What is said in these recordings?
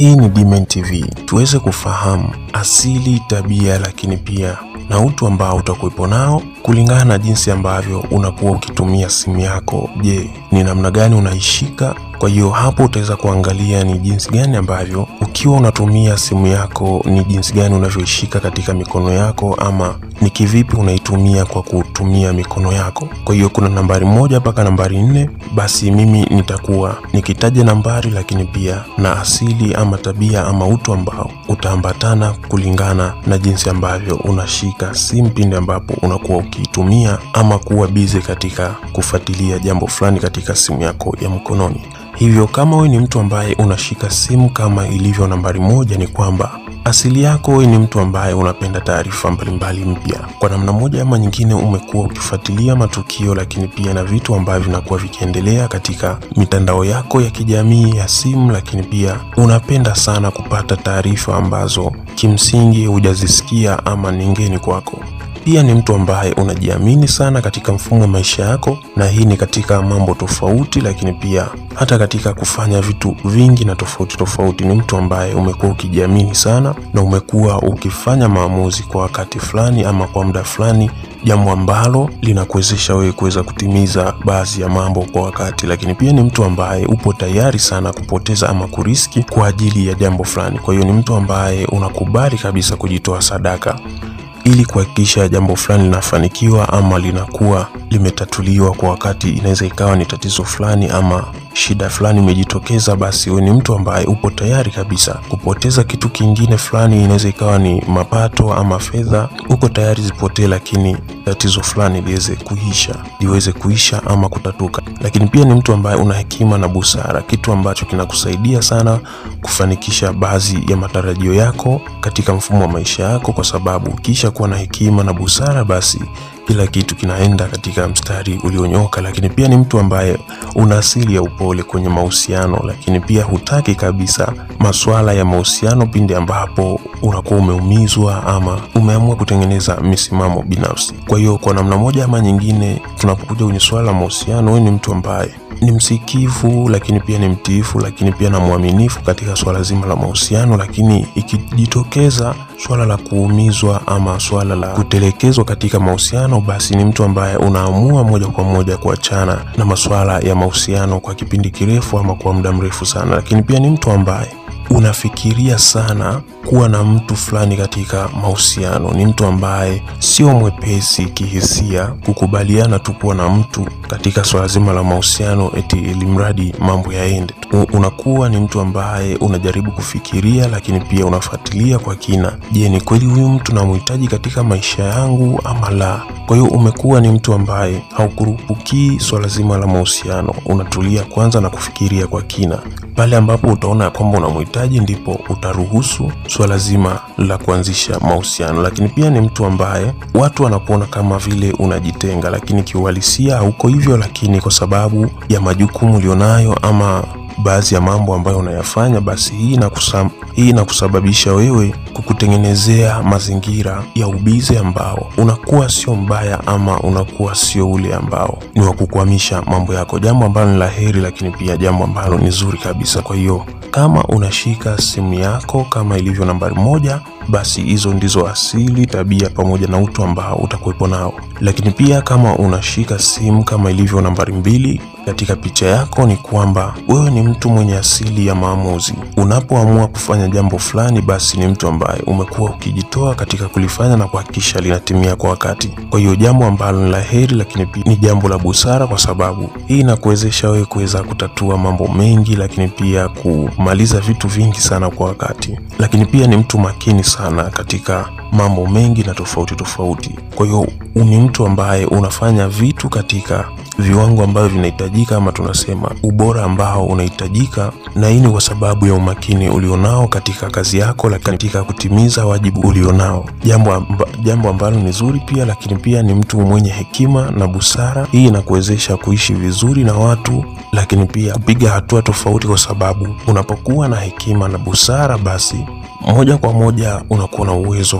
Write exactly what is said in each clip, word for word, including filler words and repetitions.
Hii ni Dmen T V, tuweze kufahamu asili, tabia, lakini pia na utu ambao utakuwepo nao kulingana na jinsi ambavyo unakuwa ukitumia simu yako. Je, ni namna gani unaishika? Kwa hiyo hapo utaweza kuangalia ni jinsi gani ambavyo ukiwa unatumia simu yako ni jinsi gani unavyoishika katika mikono yako, ama ni kivipi unaitumia kwa kutumia mikono yako. Kwa hiyo kuna nambari moja mpaka nambari nne, basi mimi nitakuwa nikitaja nambari lakini pia na asili ama tabia ama utu ambao utaambatana kulingana na jinsi ambavyo unashika simu pindi ambapo unakuwa ukiitumia ama kuwa busy katika kufuatilia jambo fulani katika simu yako ya mkononi. Hivyo kama wewe ni mtu ambaye unashika simu kama ilivyo nambari moja, ni kwamba asili yako wewe ni mtu ambaye unapenda taarifa mbalimbali mpya. Kwa namna moja ama nyingine umekuwa ukifuatilia matukio lakini pia na vitu ambavyo vinakuwa vikiendelea katika mitandao yako ya kijamii ya simu, lakini pia unapenda sana kupata taarifa ambazo kimsingi hujazisikia ama ni ngeni kwako. Pia ni mtu ambaye unajiamini sana katika mfumo wa maisha yako, na hii ni katika mambo tofauti, lakini pia hata katika kufanya vitu vingi na tofauti tofauti. Ni mtu ambaye umekuwa ukijiamini sana na umekuwa ukifanya maamuzi kwa wakati fulani ama kwa muda fulani, jambo ambalo linakuwezesha wewe kuweza kutimiza baadhi ya mambo kwa wakati. Lakini pia ni mtu ambaye upo tayari sana kupoteza ama kuriski kwa ajili ya jambo fulani. Kwa hiyo ni mtu ambaye unakubali kabisa kujitoa sadaka ili kuhakikisha jambo fulani linafanikiwa ama linakuwa limetatuliwa kwa wakati. Inaweza ikawa ni tatizo fulani ama shida fulani imejitokeza, basi wewe ni mtu ambaye upo tayari kabisa kupoteza kitu kingine fulani. Inaweza ikawa ni mapato ama fedha, uko tayari zipotee, lakini tatizo fulani liweze kuisha, liweze kuisha ama kutatuka. Lakini pia ni mtu ambaye una hekima na busara, kitu ambacho kinakusaidia sana kufanikisha baadhi ya matarajio yako katika mfumo wa maisha yako, kwa sababu kisha kuwa na hekima na busara, basi kila kitu kinaenda katika mstari ulionyoka. Lakini pia ni mtu ambaye una asili ya upole kwenye mahusiano, lakini pia hutaki kabisa masuala ya mahusiano pindi ambapo unakuwa umeumizwa ama umeamua kutengeneza misimamo binafsi. Kwa hiyo kwa namna moja ama nyingine, tunapokuja kwenye swala la mahusiano, wewe ni mtu ambaye ni msikivu, lakini pia ni mtiifu, lakini pia na muaminifu katika swala zima la mahusiano. Lakini ikijitokeza swala la kuumizwa ama swala la kutelekezwa katika mahusiano, basi ni mtu ambaye unaamua moja kwa moja kuachana na masuala ya mahusiano kwa kipindi kirefu ama kwa muda mrefu sana. Lakini pia ni mtu ambaye unafikiria sana kuwa na mtu fulani katika mahusiano. Ni mtu ambaye sio mwepesi kihisia kukubaliana tu kuwa na mtu katika swala zima la mahusiano eti ilimradi mambo yaende. Unakuwa ni mtu ambaye unajaribu kufikiria, lakini pia unafuatilia kwa kina, je, ni kweli huyu mtu namhitaji katika maisha yangu ama la? Kwa hiyo umekuwa ni mtu ambaye haukurupuki swala zima la mahusiano, unatulia kwanza na kufikiria kwa kina. Pale ambapo utaona kwamba unamhitaji, ndipo utaruhusu swala zima la kuanzisha mahusiano. Lakini pia ni mtu ambaye watu wanakuona kama vile unajitenga, lakini kiuhalisia hauko hivyo, lakini kwa sababu ya majukumu ulionayo ama baadhi ya mambo ambayo unayafanya, basi hii inakusam, hii inakusababisha wewe kukutengenezea mazingira ya ubize ambao unakuwa sio mbaya ama unakuwa sio ule ambao ni wa kukwamisha mambo yako, jambo ambalo ni laheri, lakini pia jambo ambalo ni zuri kabisa. Kwa hiyo kama unashika simu yako kama ilivyo nambari moja, basi hizo ndizo asili, tabia pamoja na utu ambao utakuwepo nao. Lakini pia kama unashika simu kama ilivyo nambari mbili katika picha yako, ni kwamba wewe ni mtu mwenye asili ya maamuzi. Unapoamua kufanya jambo fulani, basi ni mtu ambaye umekuwa ukijitoa katika kulifanya na kuhakikisha linatimia kwa wakati. Kwa hiyo jambo ambalo ni laheri, lakini pia ni jambo la busara, kwa sababu hii inakuwezesha wewe kuweza kutatua mambo mengi, lakini pia kumaliza vitu vingi sana kwa wakati. Lakini pia ni mtu makini sana katika mambo mengi na tofauti tofauti. Kwa hiyo ni mtu ambaye unafanya vitu katika viwango ambavyo vinahitajika, ama tunasema ubora ambao unahitajika, na hii ni kwa sababu ya umakini ulionao katika kazi yako, lakini katika kutimiza wajibu ulionao, jambo amba, jambo ambalo ni zuri pia. Lakini pia ni mtu mwenye hekima na busara. Hii inakuwezesha kuishi vizuri na watu, lakini pia kupiga hatua tofauti, kwa sababu unapokuwa na hekima na busara, basi moja kwa moja unakuwa na uwezo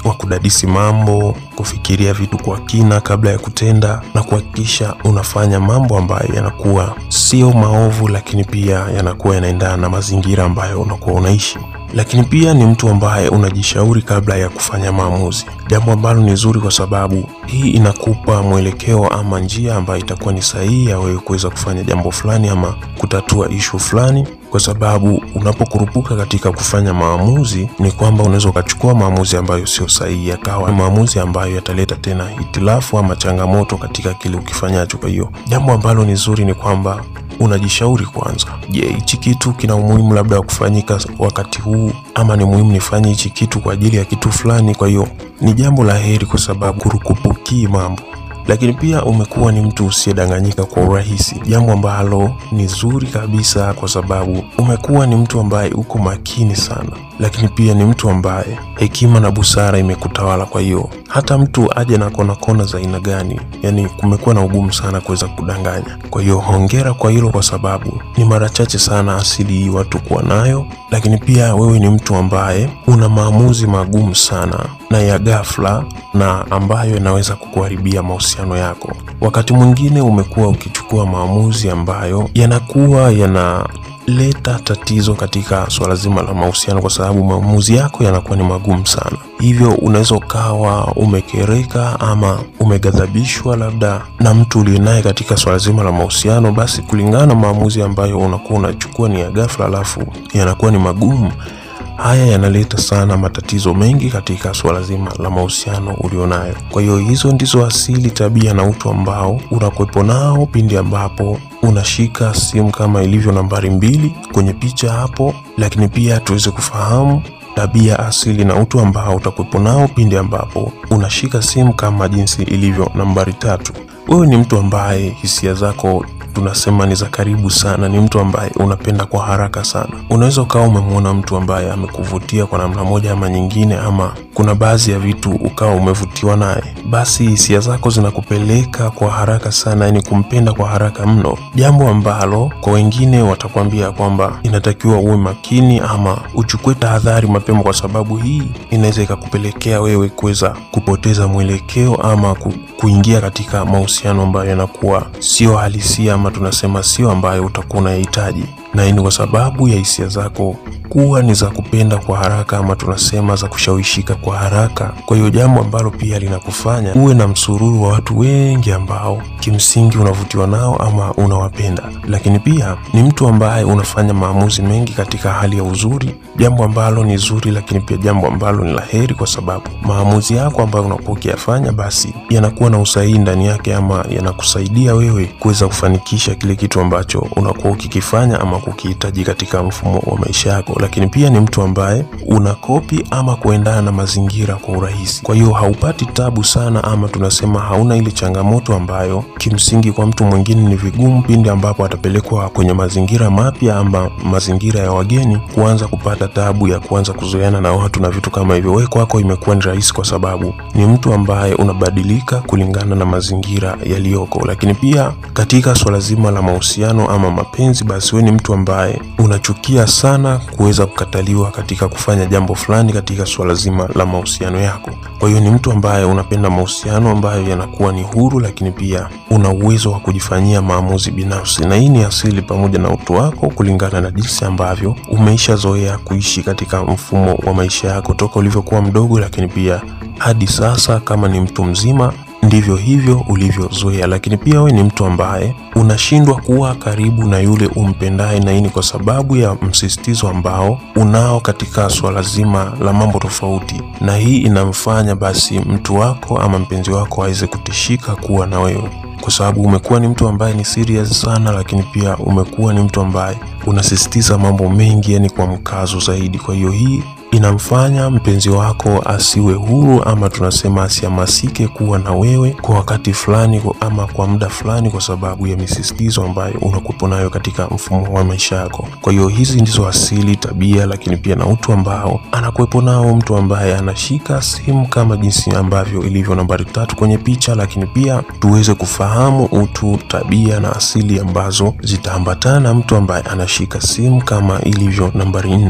wa kudadisi mambo, kufikiria vitu kwa kina kabla ya kutenda, na kuhakikisha unafanya mambo ambayo yanakuwa sio maovu, lakini pia yanakuwa yanaendana na mazingira ambayo unakuwa unaishi. Lakini pia ni mtu ambaye unajishauri kabla ya kufanya maamuzi, jambo ambalo ni zuri kwa sababu hii inakupa mwelekeo ama njia ambayo itakuwa ni sahihi ya wewe kuweza kufanya jambo fulani ama kutatua issue fulani. Kwa sababu unapokurupuka katika kufanya maamuzi ni kwamba unaweza ukachukua maamuzi ambayo sio sahihi, yakawa maamuzi ambayo yataleta tena hitilafu ama changamoto katika kile ukifanyacho. Kwa hiyo jambo ambalo ni zuri ni kwamba unajishauri kwanza. Je, hichi kitu kina umuhimu labda wa kufanyika wakati huu, ama ni muhimu nifanye hichi kitu kwa ajili ya kitu fulani? Kwa hiyo ni jambo la heri kwa sababu kurukupuki mambo. Lakini pia umekuwa ni mtu usiyedanganyika kwa urahisi, jambo ambalo ni zuri kabisa kwa sababu umekuwa ni mtu ambaye uko makini sana. Lakini pia ni mtu ambaye hekima na busara imekutawala. Kwa hiyo hata mtu aje na kona kona za aina gani, yani kumekuwa na ugumu sana kuweza kudanganya. Kwa hiyo hongera kwa hilo, kwa sababu ni mara chache sana asili hii watu kuwa nayo. Lakini pia wewe ni mtu ambaye una maamuzi magumu sana na ya ghafla, na ambayo inaweza kukuharibia mahusiano yako. Wakati mwingine umekuwa ukichukua maamuzi ambayo yanakuwa yana leta tatizo katika swala zima la mahusiano, kwa sababu maamuzi yako yanakuwa ni magumu sana. Hivyo unaweza ukawa umekereka ama umegadhabishwa labda na mtu ulienaye katika swala zima la mahusiano, basi kulingana na maamuzi ambayo unakuwa unachukua ni ya ghafla alafu yanakuwa ni magumu. Haya yanaleta sana matatizo mengi katika swala zima la mahusiano ulionayo. Kwa hiyo hizo ndizo asili, tabia na utu ambao unakuepo nao pindi ambapo unashika simu kama ilivyo nambari mbili kwenye picha hapo. Lakini pia tuweze kufahamu tabia, asili na utu ambao utakuepo nao pindi ambapo unashika simu kama jinsi ilivyo nambari tatu. Wewe ni mtu ambaye hisia zako tunasema ni za karibu sana, ni mtu ambaye unapenda kwa haraka sana. Unaweza ukawa umemwona mtu ambaye amekuvutia kwa namna moja ama nyingine, ama kuna baadhi ya vitu ukawa umevutiwa naye, basi hisia zako zinakupeleka kwa haraka sana, yani kumpenda kwa haraka mno, jambo ambalo kwa wengine watakwambia kwamba inatakiwa uwe makini ama uchukue tahadhari mapema, kwa sababu hii inaweza ikakupelekea wewe kuweza kupoteza mwelekeo ama ku, kuingia katika mahusiano ambayo yanakuwa sio halisia ama tunasema sio ambayo utakuwa unahitaji. Na hii ni kwa sababu ya hisia zako kuwa ni za kupenda kwa haraka ama tunasema za kushawishika kwa haraka. Kwa hiyo jambo ambalo pia linakufanya uwe na msururu wa watu wengi ambao kimsingi unavutiwa nao ama unawapenda. Lakini pia ni mtu ambaye unafanya maamuzi mengi katika hali ya uzuri, jambo ambalo ni zuri, lakini pia jambo ambalo ni laheri, kwa sababu maamuzi yako ambayo unapokuwa ukiyafanya basi yanakuwa na usahihi ndani yake ama yanakusaidia wewe kuweza kufanikisha kile kitu ambacho unakuwa ukikifanya ama kukihitaji katika mfumo wa maisha yako. Lakini pia ni mtu ambaye unakopi ama kuendana na mazingira kwa urahisi. Kwa hiyo haupati tabu sana ama tunasema hauna ile changamoto ambayo kimsingi kwa mtu mwingine ni vigumu pindi ambapo atapelekwa kwenye mazingira mapya ama mazingira ya wageni, kuanza kupata tabu ya kuanza kuzoeana na watu na vitu kama hivyo. Wewe kwako imekuwa ni rahisi kwa sababu ni mtu ambaye unabadilika kulingana na mazingira yaliyoko. Lakini pia katika swala zima la mahusiano ama mapenzi, basi wewe ni mtu ambaye unachukia sana kuweza kukataliwa katika kufanya jambo fulani katika swala zima la mahusiano yako. Kwa hiyo ni mtu ambaye unapenda mahusiano ambayo yanakuwa ni huru, lakini pia una uwezo wa kujifanyia maamuzi binafsi. Na hii ni asili pamoja na utu wako kulingana na jinsi ambavyo umeisha zoea kuishi katika mfumo wa maisha yako toka ulivyokuwa mdogo, lakini pia hadi sasa kama ni mtu mzima ndivyo hivyo ulivyozoea. Lakini pia wewe ni mtu ambaye unashindwa kuwa karibu na yule umpendaye, na hii ni kwa sababu ya msisitizo ambao unao katika swala zima la mambo tofauti, na hii inamfanya basi mtu wako ama mpenzi wako aweze kutishika kuwa na wewe, kwa sababu umekuwa ni mtu ambaye ni serious sana, lakini pia umekuwa ni mtu ambaye unasisitiza mambo mengi, yani kwa mkazo zaidi. Kwa hiyo hii inamfanya mpenzi wako asiwe huru ama tunasema asihamasike kuwa na wewe kwa wakati fulani ama kwa muda fulani, kwa sababu ya misisitizo ambayo unakuwa nayo katika mfumo wa maisha yako. Kwa hiyo hizi ndizo asili, tabia, lakini pia na utu ambao anakuepo nao mtu ambaye anashika simu kama jinsi ambavyo ilivyo nambari tatu kwenye picha. Lakini pia tuweze kufahamu utu, tabia na asili ambazo zitaambatana na mtu ambaye anashika simu kama ilivyo nambari nne.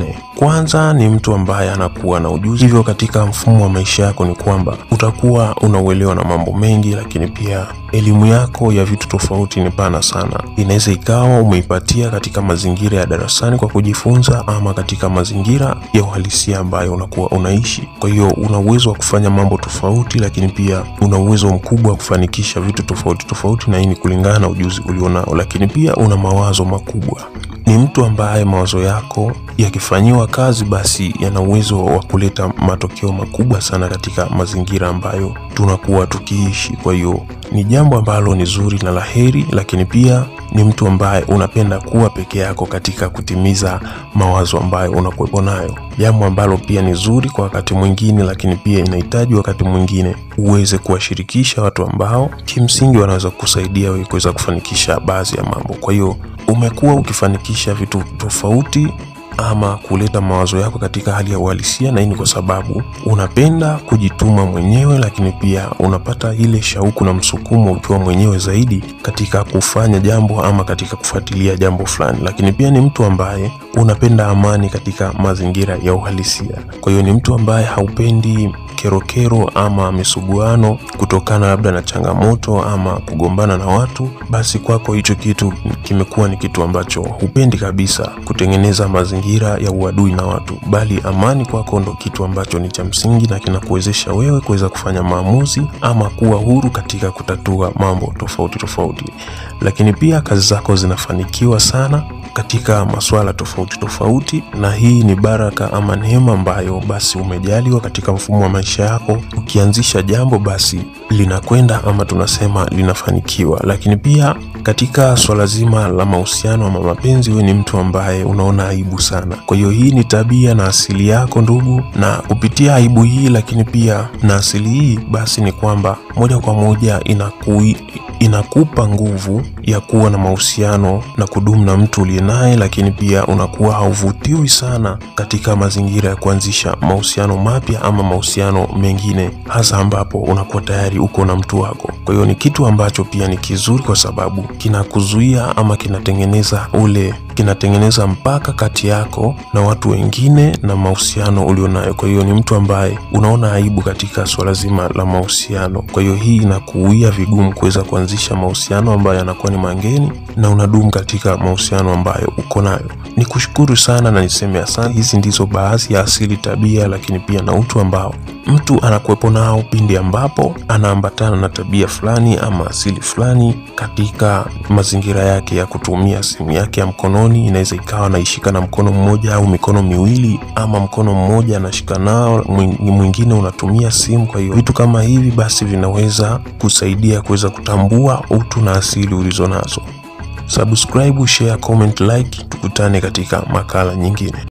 kwanza ni mtu ambaye anakuwa na ujuzi. Hivyo katika mfumo wa maisha yako ni kwamba utakuwa unauelewa na mambo mengi, lakini pia elimu yako ya vitu tofauti ni pana sana. Inaweza ikawa umeipatia katika mazingira ya darasani kwa kujifunza, ama katika mazingira ya uhalisia ambayo unakuwa unaishi. Kwa hiyo una uwezo wa kufanya mambo tofauti, lakini pia una uwezo mkubwa wa kufanikisha vitu tofauti tofauti, na hii ni kulingana na ujuzi ulionao. Lakini pia una mawazo makubwa. Ni mtu ambaye mawazo yako yakifanyiwa kazi basi yana uwezo wa kuleta matokeo makubwa sana katika mazingira ambayo tunakuwa tukiishi. Kwa hiyo ni jambo ambalo ni zuri na laheri, lakini pia ni mtu ambaye unapenda kuwa peke yako katika kutimiza mawazo ambayo unakuwepo nayo. Jambo ambalo pia ni zuri kwa wakati mwingine, lakini pia inahitaji wakati mwingine uweze kuwashirikisha watu ambao kimsingi wanaweza kukusaidia wewe kuweza kufanikisha baadhi ya mambo. Kwa hiyo umekuwa ukifanikisha vitu tofauti ama kuleta mawazo yako katika hali ya uhalisia, na hii ni kwa sababu unapenda kujituma mwenyewe, lakini pia unapata ile shauku na msukumo ukiwa mwenyewe zaidi katika kufanya jambo ama katika kufuatilia jambo fulani. Lakini pia ni mtu ambaye unapenda amani katika mazingira ya uhalisia. Kwa hiyo ni mtu ambaye haupendi kerokero ama misuguano kutokana labda na changamoto ama kugombana na watu. Basi kwako hicho kitu kimekuwa ni kitu ambacho hupendi kabisa, kutengeneza mazingira ya uadui na watu, bali amani kwako ndo kitu ambacho ni cha msingi na kinakuwezesha wewe kuweza kufanya maamuzi ama kuwa huru katika kutatua mambo tofauti tofauti. Lakini pia kazi zako zinafanikiwa sana katika masuala tofauti tofauti, na hii ni baraka ama neema ambayo basi umejaliwa katika mfumo wa maisha yako. Ukianzisha jambo basi linakwenda ama tunasema linafanikiwa. Lakini pia katika swala zima la mahusiano ama mapenzi, wewe ni mtu ambaye unaona aibu sana. Kwa hiyo hii ni tabia na asili yako ndugu, na kupitia aibu hii lakini pia na asili hii basi ni kwamba moja kwa moja inakui inakupa nguvu ya kuwa na mahusiano na kudumu na mtu uliye naye, lakini pia unakuwa hauvutiwi sana katika mazingira ya kuanzisha mahusiano mapya ama mahusiano mengine, hasa ambapo unakuwa tayari uko na mtu wako. Kwa hiyo ni kitu ambacho pia ni kizuri kwa sababu kinakuzuia ama kinatengeneza ule kinatengeneza mpaka kati yako na watu wengine na mahusiano ulionayo. Kwa hiyo ni mtu ambaye unaona aibu katika swala zima la mahusiano. Kwa hiyo hii inakuia vigumu kuweza kuanzisha mahusiano ambayo yanakuwa ni mangeni na unadumu katika mahusiano ambayo uko nayo. Nikushukuru sana na niseme asante. Hizi ndizo baadhi ya asili, tabia, lakini pia na utu ambao mtu anakuwepo nao pindi ambapo anaambatana na tabia fulani ama asili fulani katika mazingira yake ya kutumia simu yake ya mkononi. Inaweza ikawa anaishika na mkono mmoja au mikono miwili, ama mkono mmoja anashika nao, mwingine unatumia simu. Kwa hiyo vitu kama hivi basi vinaweza kusaidia kuweza kutambua utu na asili ulizonazo. Subscribe, share, comment, like. Tukutane katika makala nyingine.